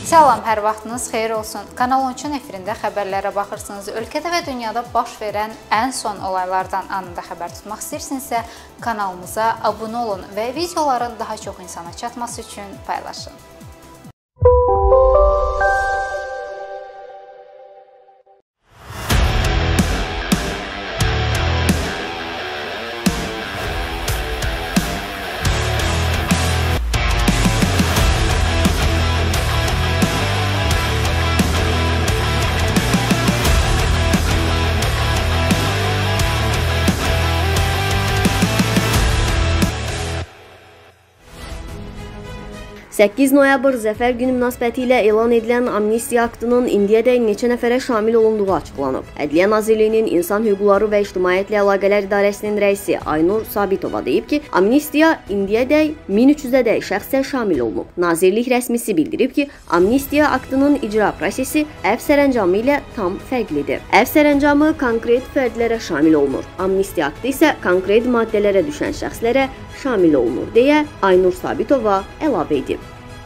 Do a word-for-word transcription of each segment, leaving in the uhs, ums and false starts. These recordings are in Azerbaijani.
Salam, hər vaxtınız xeyir olsun. Kanal on üçün efirində xəbərlərə baxırsınız. Ölkədə və dünyada baş verən ən son olaylardan anında xəbər tutmaq istəyirsinizsə, kanalımıza abunə olun və videoların daha çox insana çatması üçün paylaşın. səkkiz noyabr Zəfər günü münasibəti ilə elan edilən amnistiya aktının indiyədək neçə nəfərə şamil olunduğu açıqlanıb. Ədliyyə Nazirliyinin İnsan Hüquqları və İctimaiyyətlə Əlaqələr İdarəsinin rəisi Aynur Sabitova deyib ki, amnistiya indiyədək min üç yüzədək şəxsə şamil olunub. Nazirlik rəsmisi bildirib ki, amnistiya aktının icra prosesi əfv sərəncamı ilə tam fərqlidir. Əfv sərəncamı konkret fərdlərə şamil olunur. Amnistiya aktı isə konkret maddələrə düşən şəxslərə şamil olunur, deyə Aynur Sabitova əlavə edib.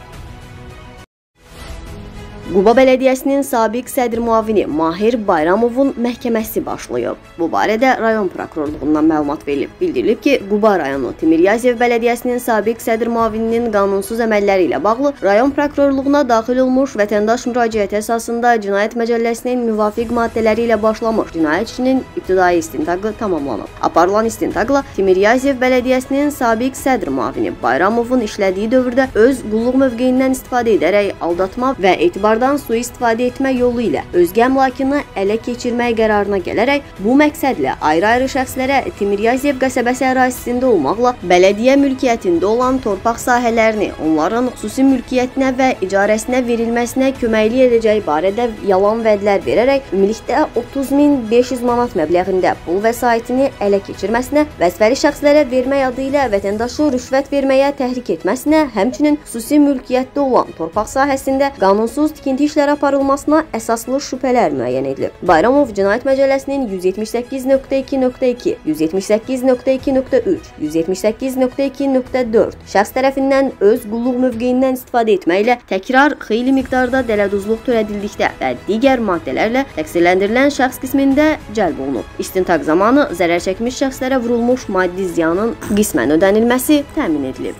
Quba Bələdiyyəsinin sabiq sədr müavini Mahir Bayramovun məhkəməsi başlayıb. Bu barədə rayon prokurorluğundan məlumat verilib. Bildirilib ki, Quba rayonu Timiryazev Bələdiyyəsinin sabiq sədr müavininin qanunsuz əməlləri ilə bağlı rayon prokurorluğuna daxil olmuş vətəndaş müraciəti əsasında Cinayət Məcəlləsinin müvafiq maddələri ilə başlamış cinayət işinin ibtidai istintaqı tamamlanıb. Aparılan istintaqla Timiryazev Bələdiyyəsinin sabiq sədr müavini Bayramovun işlədiyi dövrdə öz qulluq mövqeyindən istifadə edərək aldatma və etibar sui-istifadə etmə yolu ilə özgə əmlakını ələ keçirmək qərarına gələrək bu məqsədlə ayrı-ayrı şəxslərə Timiryazev qəsəbəsi ərazisində olmaqla bələdiyyə mülkiyyətində olan torpaq sahələrini onların xüsusi mülkiyyətinə və icarəsinə verilməsinə köməklik edəcək barədə yalan vədlər verərək ümumilikdə otuz min beş yüz manat məbləğində pul vəsaitini ələ keçirməsinə, vəzifəli şəxslərə vermək adı ilə vətəndaşı rüşvət verməyə təhrik etməsinə, həmçinin xüsusi mülkiyyətdə olan torpaq sahəsində qanunsuz tikinti işlər aparılmasına əsaslı şübhələr müəyyən edilib. Bayramov Cinayət Məcəlləsinin yüz yetmiş səkkiz nöqtə iki nöqtə iki, yüz yetmiş səkkiz nöqtə iki nöqtə üç, yüz yetmiş səkkiz nöqtə iki nöqtə dörd şəxs tərəfindən öz qulluq mövqeyindən istifadə etməklə təkrar xeyli miqdarda dələduzluq törədildikdə və digər maddələrlə təqsirləndirilən şəxs qismində cəlb olunub. İstintaq zamanı zərər çəkmiş şəxslərə vurulmuş maddi ziyanın qismən ödənilməsi təmin edilib.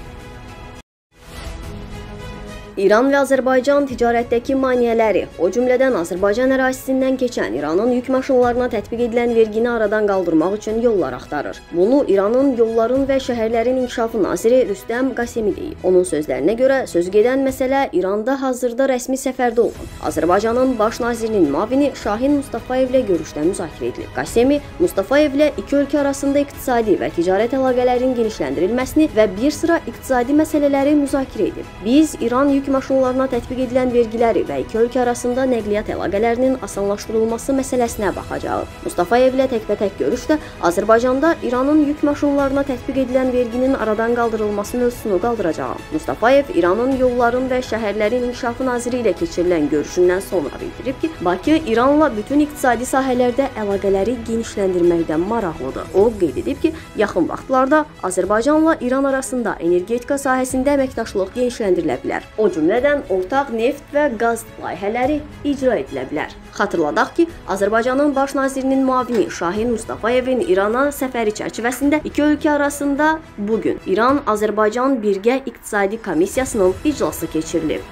İran və Azərbaycan ticarətdəki maneələri, o cümlədən Azərbaycan ərazisindən keçən İranın yük maşınlarına tətbiq edilən vergini aradan qaldırmaq üçün yollar axtarır. Bunu İranın Yolların və Şəhərlərin İnkişafı naziri Rüstəm Qasemi deyib. Onun sözlərinə görə sözgedən məsələ İranda hazırda rəsmi səfərdə olan Azərbaycanın baş nazirinin müavini Şahin Mustafayevlə görüşdə müzakirə edilib. Qasemi Mustafayevlə iki ölkə arasında iqtisadi və ticarət əlaqələrin genişləndirilməsini və bir sıra iqtisadi məsələləri müzakirə edib. Biz İran yük maşınlarına tətbiq edilən vergiləri və iki ölkə arasında nəqliyyat əlaqələrinin asanlaşdırılması məsələsinə baxacağıq. Mustafayevlə təkbətək görüşdə Azərbaycanda İranın yük maşınlarına tətbiq edilən verginin aradan qaldırılması mövzusunu qaldıracağım. Mustafayev İranın Yolların və Şəhərlərin İnkişafı naziri ilə keçirilən görüşündən sonra bildirib ki, Bakı İranla bütün iqtisadi sahələrdə əlaqələri genişləndirməkdən maraqlıdır. O qeyd edib ki, yaxın vaxtlarda Azərbaycanla İran arasında energetika sahəsində əməkdaşlıq genişləndirilə bilər. O cümlədən ortaq neft və qaz layihələri icra edilə bilər. Xatırladaq ki, Azərbaycanın baş nazirinin müavini Şahin Mustafayevin İrana səfəri çərçivəsində iki ölkə arasında bugün İran-Azərbaycan Birgə İqtisadi Komissiyasının iclası keçirilib.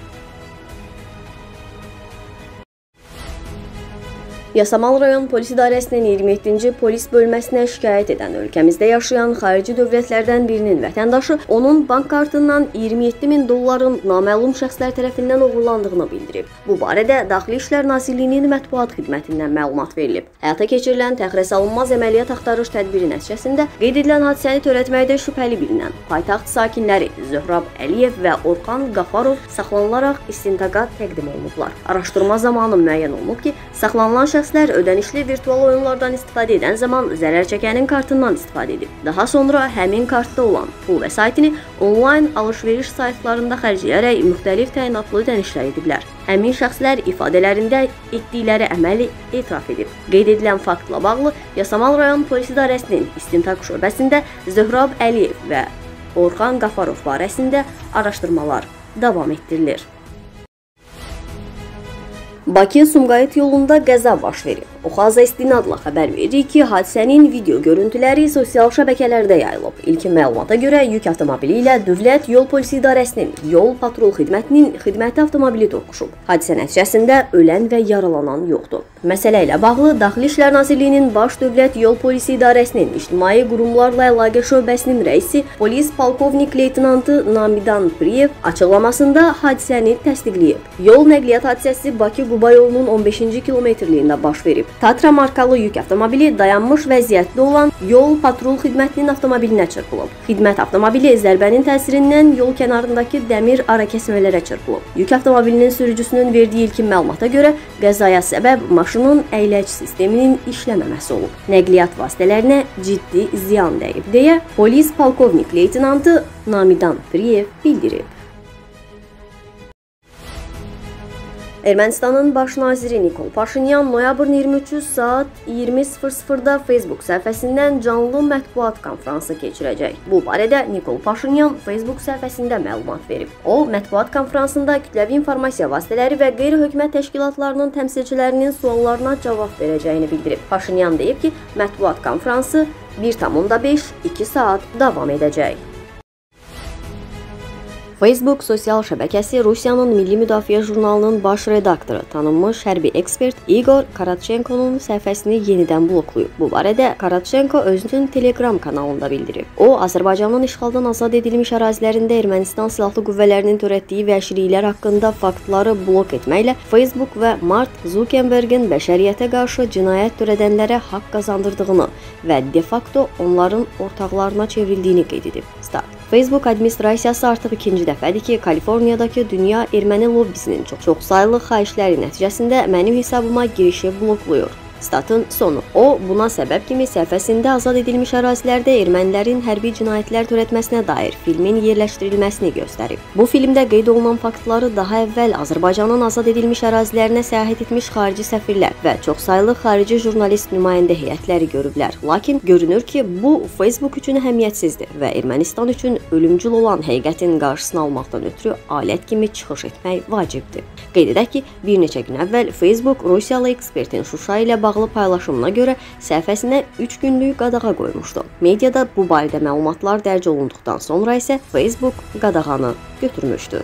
Yasamal rayon polis idarəsinin iyirmi yeddinci polis bölməsinə şikayət edən ölkəmizdə yaşayan xarici dövlətlərdən birinin vətəndaşı onun bank kartından iyirmi yeddi min dolların naməlum şəxslər tərəfindən oğurlandığını bildirib. Bu barədə Daxili İşlər Nazirliyinin mətbuat xidmətindən məlumat verilib. Həyata keçirilən təxirəsalınmaz əməliyyat axtarış tədbiri nəticəsində qeyd edilən hadisəni törətməkdə şübhəli bilinən paytaxt sakinləri Zöhrab Əliyev və Orxan Qafarov saxlanılaraq istintaqa təqdim olunublar. Araşdırma zamanı müəyyən olunub ki, saxlanılan şəxslər ödənişli virtual oyunlardan istifadə edən zaman zərər çəkənin kartından istifadə edib. Daha sonra həmin kartda olan pul vəsaitini onlayn alış-veriş saytlarında xərcləyərək müxtəlif təyinatlı ödənişlər ediblər. Həmin şəxslər ifadələrində etdikləri əməli etiraf edib. Qeyd edilən faktla bağlı Yasamal rayon polis idarəsinin istintaq şöbəsində Zöhrab Əliyev və Orxan Qafarov barəsində araşdırmalar davam etdirilir. Bakı-Sumqayıt yolunda qəza baş verib. Oxaza istinadla xəbər verir ki, hadisənin video görüntüləri sosial şəbəkələrdə yayılıb. İlkin məlumata görə yük avtomobili ilə Dövlət Yol Polisi İdarəsinin Yol Patrul Xidmətinin xidməti avtomobili toqquşub. Hadisə nəticəsində ölən və yaralanan yoxdur. Məsələ ilə bağlı Daxili İşlər Nazirliyinin Baş Dövlət Yol Polisi İdarəsinin İctimai Qurumlarla Əlaqə şöbəsinin rəisi polis polkovnik leytenantı Namidan Priyev açıqlamasında hadisəni təsdiqləyib. Yol nəqliyyat hadisəsi Bakı-Quba yolunun on beşinci kilometrliyində baş verib. Tatra markalı yük avtomobili dayanmış vəziyyətdə olan Yol Patrul Xidmətinin avtomobilinə çırpılıb. Xidmət avtomobili zərbənin təsirindən yol kənarındakı dəmir arakəsmələrə çırpılıb. Yük avtomobilinin sürücüsünün verdiyi ilkin məlumata görə qəzaya səbəb maşının əyləc sisteminin işləməməsi olub. Nəqliyyat vasitələrinə ciddi ziyan dəyib deyə polis polkovnik leytenantı Namidan Priyev bildirib. Ermənistanın baş naziri Nikol Paşinyan noyabrın iyirmi üçü saat iyirmi sıfır sıfırda Facebook səhifəsindən canlı mətbuat konfransı keçirəcək. Bu barədə Nikol Paşinyan Facebook səhifəsində məlumat verib. O, mətbuat konfransında kütləvi informasiya vasitələri və qeyri-hökumət təşkilatlarının təmsilçilərinin suallarına cavab verəcəyini bildirib. Paşinyan deyib ki, mətbuat konfransı bir tam onda beş iki saat davam edəcək. Facebook sosial şəbəkəsi Rusiyanın Milli Müdafiə jurnalının baş redaktoru, tanınmış hərbi ekspert Igor Karatchenkonun səhifəsini yenidən bloklayıb. Bu barədə Karatchenko özünün Telegram kanalında bildirib. O, Azərbaycanın işğaldan azad edilmiş ərazilərində Ermənistan silahlı qüvvələrinin törətdiyi vəhşiliklər haqqında faktları blok etməklə Facebook və Mark Zuckerbergin bəşəriyyətə qarşı cinayət törədənlərə haqq qazandırdığını və de facto onların ortaqlarına çevrildiyini qeyd edib. Start. Facebook administrasiyası artıq ikinci dəfədir ki, Kaliforniyadakı dünya erməni lobbisinin çox, çox saylı xahişləri nəticəsində mənim hesabıma girişi bloklayır. Statın sonu. O, buna səbəb kimi səhifəsində azad edilmiş ərazilərdə ermənilərin hərbi cinayətlər törətməsinə dair filmin yerləşdirilməsini göstərib. Bu filmdə qeyd olunan faktları daha əvvəl Azərbaycanın azad edilmiş ərazilərinə səyahət etmiş xarici səfirlər və çoxsaylı xarici jurnalist nümayəndə heyətləri görüblər. Lakin görünür ki, bu Facebook üçün əhəmiyyətsizdir və Ermənistan üçün ölümcül olan həqiqətin qarşısını almaqdan ötürü alət kimi çıxış etmək vacibdir. Qeyd edək ki, bir neçə gün əvvəl Facebook Rusiyalı ekspertin Şuşa ilə bağlı paylaşımına görə səhifəsinə üç günlük qadağa qoymuşdu. Mediada bu barədə məlumatlar dərc olunduqdan sonra isə Facebook qadağanı götürmüşdü.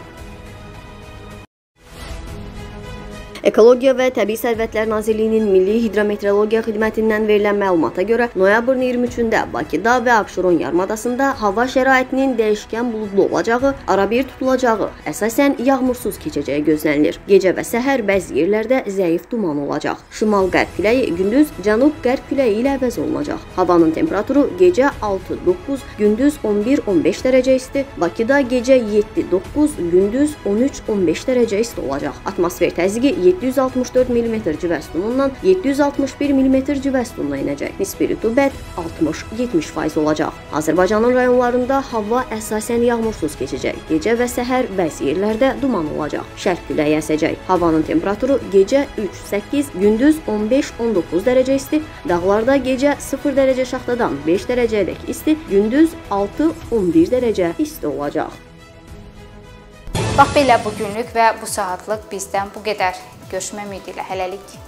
Ekologiya və Təbii Sərvətlər Nazirliyinin Milli Hidrometeorologiya Xidmətindən verilən məlumata görə noyabrın iyirmi üçündə Bakıda və Abşeron yarımadasında hava şəraitinin dəyişkən buludlu olacağı, arabir tutulacağı, əsasən yağmursuz keçəcəyi gözlənilir. Gecə və səhər bəzi yerlərdə zəif duman olacaq. Şimal-qərb küləyi gündüz cənub-qərb küləyi ilə əvəz olunacaq. Havanın temperaturu gecə altı doqquz, gündüz on bir on beş dərəcə isti, Bakıda gecə yeddi doqquz, gündüz on üç on beş dərəcə isti olacaq. Atmosfer təzyiqi yeddi yüz altmış dörd millimetr civə sütunundan yeddi yüz altmış bir millimetr civə sütununa enəcək. Nisbi rütubət altmış yetmiş faiz olacaq. Azərbaycanın rayonlarında hava əsasən yağmursuz keçəcək. Gecə və səhər bəzi yerlərdə duman olacaq. Şərq küləyi əsəcək. Havanın temperaturu gecə üç səkkiz, gündüz on beş on doqquz dərəcə isti, dağlarda gecə sıfır dərəcə şaxtadan beş dərəcəyədək isti, gündüz altı on bir dərəcə isti olacaq. Bax belə bugünlük və bu saatlıq bizdən bu qədər. Görüşmək ümidi ilə hələlik.